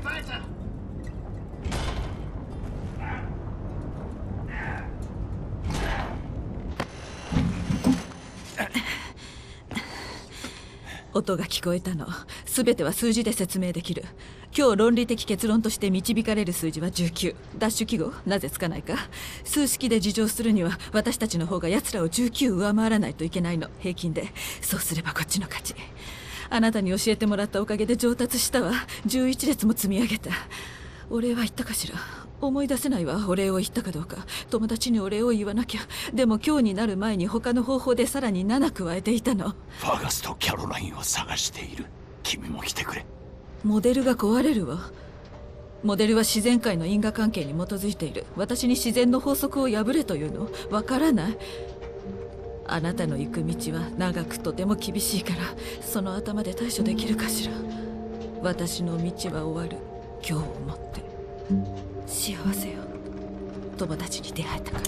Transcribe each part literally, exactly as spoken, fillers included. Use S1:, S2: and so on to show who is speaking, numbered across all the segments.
S1: 音が聞こえたの。全ては数字で説明できる。今日論理的結論として導かれる数字はじゅうきゅう。ダッシュ記号なぜつかないか。数式で事情するには私たちの方が奴らをじゅうきゅう上回らないといけないの、平均で。そうすればこっちの勝ち。あなたに教えてもらったおかげで上達したわ。じゅういち列も積み上げた。お礼は言ったかしら。思い出せないわ、お礼を言ったかどうか。友達にお礼を言わなきゃ。でも今日になる前に他の方法でさらになな加えていたの。
S2: ファガスとキャロラインを探している。君も来てくれ。
S1: モデルが壊れるわ。モデルは自然界の因果関係に基づいている。私に自然の法則を破れというの？わからない。あなたの行く道は長くとても厳しいから、その頭で対処できるかしら。私の道は終わる。今日をもって幸せよ。友達に出会えたから。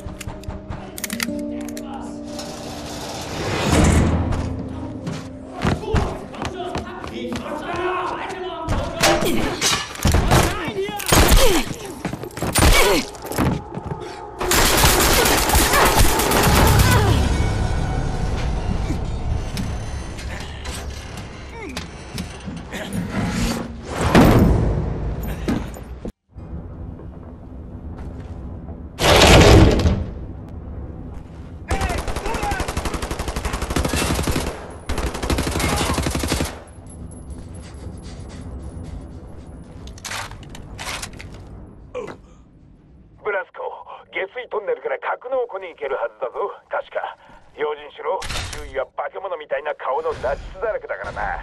S3: に行けるはずだぞ。確か用心しろ。周囲は化け物みたいな顔のナチスだらけだからな。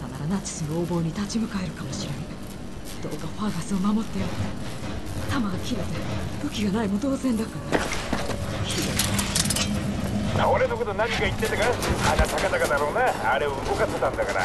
S1: たならナチスの横暴に立ち向かえるかもしれん。どうかファーガスを守ってやって。弾が切れて武器がないも同然だから。
S3: 俺のこと何か言ってたか。鼻高々だろうな。あれを動かせたんだから。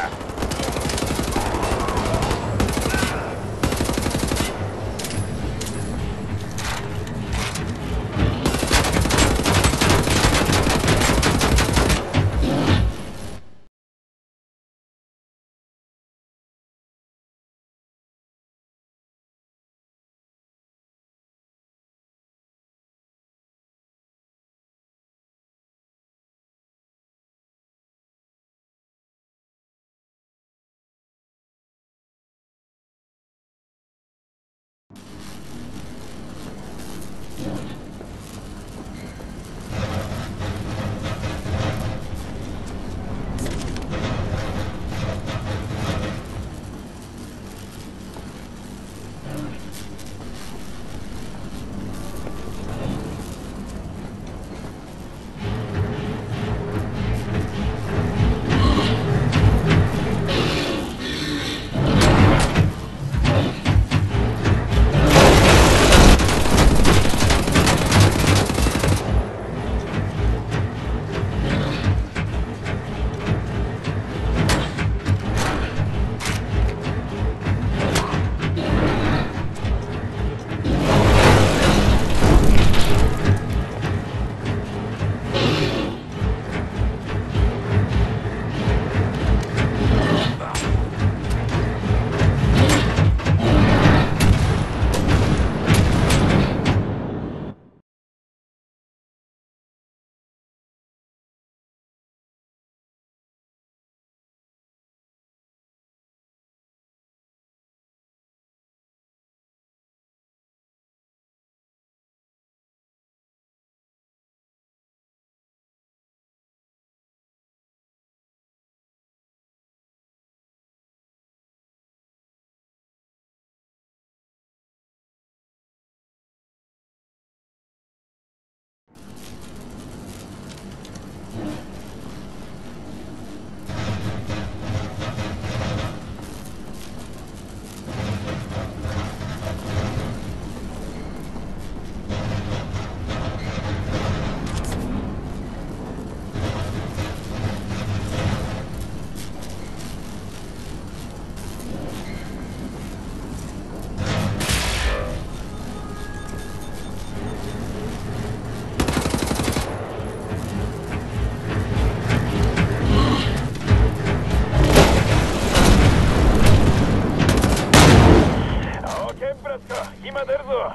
S3: 今出るぞ。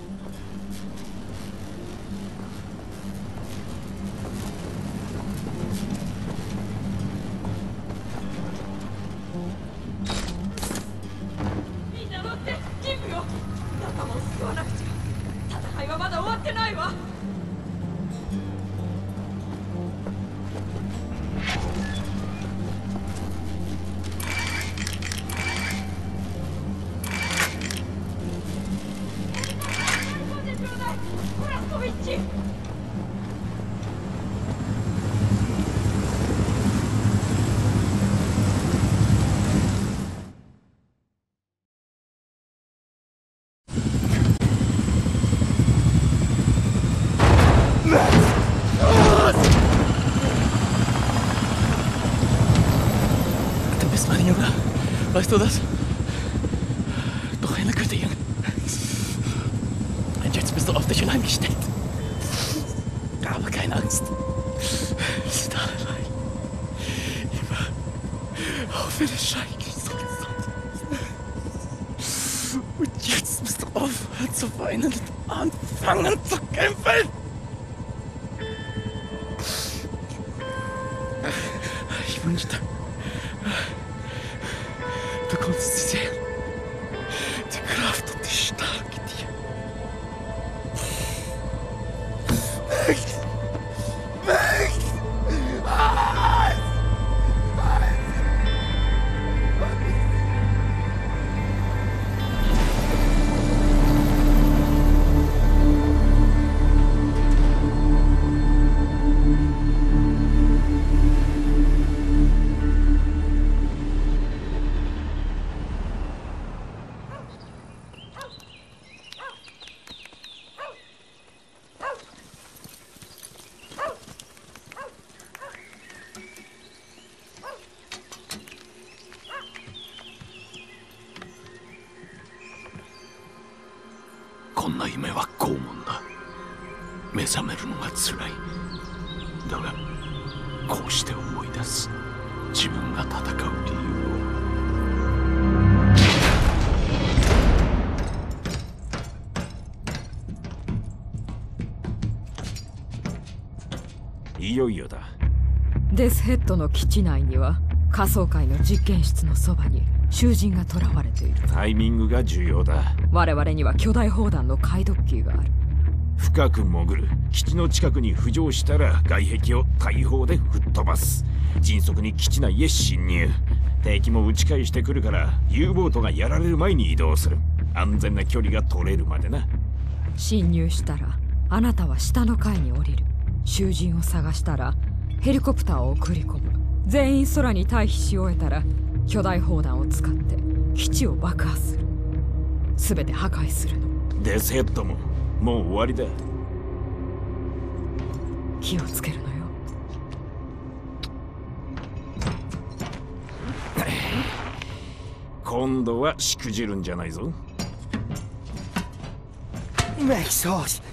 S1: みんな乗って任務よ。仲間を救わなくちゃ。戦いはまだ終わってないわ。
S4: Weißt du das? Doch eine gute Junge. Und jetzt bist du auf dich allein gestellt. Aber keine Angst. Wir sind alle allein. Immer auf den Schein gesucht. Und jetzt musst du aufhören zu weinen und anfangen zu kämpfen. Ich wünschte, du konntest sie sehen. Die Kraft und die Stärke in dir. Weg! Weg! Ah!
S2: 覚めるのが辛い。だがこうして思い出す、自分が戦う理由を。
S5: いよいよだ。
S6: デスヘッドの基地内には仮想界の実験室のそばに囚人が囚われている。
S5: タイミングが重要だ。
S6: 我々には巨大砲弾の解読キーがある。
S5: 深く潜る。基地の近くに浮上したら外壁を大砲で吹っ飛ばす。迅速に基地内へ侵入。敵も撃ち返してくるから U ボートがやられる前に移動する。安全な距離が取れるまでな。
S6: 侵入したらあなたは下の階に降りる。囚人を探したらヘリコプターを送り込む。全員空に退避し終えたら巨大砲弾を使って基地を爆破する。全て破壊するの。
S5: デスヘッドももう終わりだ。
S6: 気をつけるのよ。
S5: 今度はしくじるんじゃないぞ。
S7: Make sauce.